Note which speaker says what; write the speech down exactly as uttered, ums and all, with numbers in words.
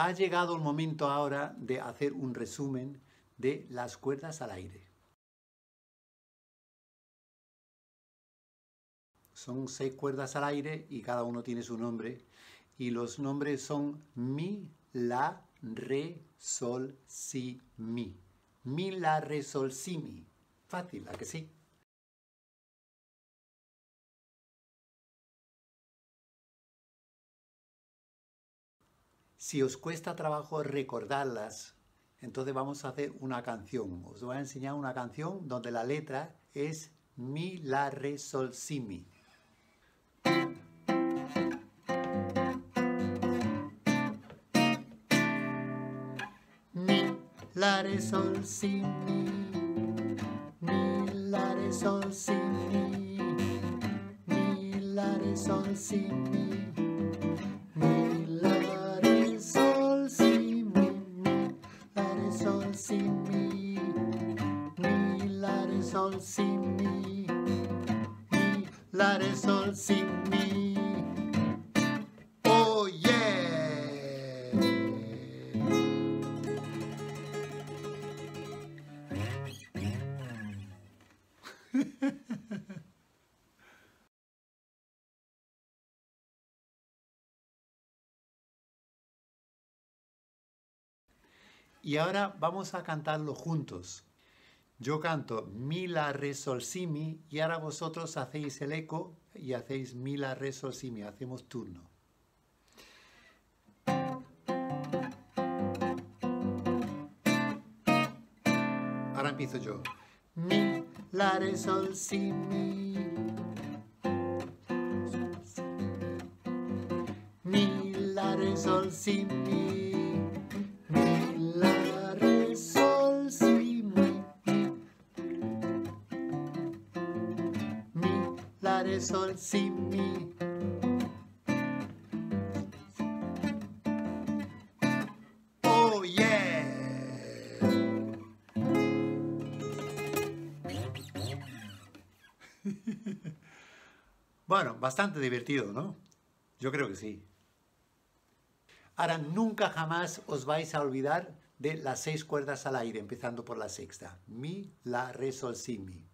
Speaker 1: Ha llegado el momento ahora de hacer un resumen de las cuerdas al aire. Son seis cuerdas al aire y cada uno tiene su nombre. Y los nombres son mi, la, re, sol, si, mi. Mi, la, re, sol, si, mi. Fácil, ¿a que sí? Si os cuesta trabajo recordarlas, entonces vamos a hacer una canción. Os voy a enseñar una canción donde la letra es mi, la, re, sol, si, mi. Mi, la, re, sol, si, mi. Mi, la, re, sol, si, mi. Mi, la, re, sol, si, mi. Mi, la, re, sol, si, mi. Mi, la, re, sol, si, mi. Mi, la, re, sol, si, mi. Mi, la, re, sol, si, mi. Oh yeah! Y ahora vamos a cantarlo juntos. Yo canto mi, la, re, sol, si, mi y ahora vosotros hacéis el eco y hacéis mi, la, re, sol, si, mi. Hacemos turno. Ahora empiezo yo. Mi, la, re, sol, si, mi. Mi, la, re, sol, si, mi. Mi, la, re, sol, si, mi. Mi, la, re, sol, si, mi. Oh yeah! Bueno, bastante divertido, ¿no? Yo creo que sí. Ahora, nunca jamás os vais a olvidar de las seis cuerdas al aire, empezando por la sexta. Mi, la, re, sol, si, mi.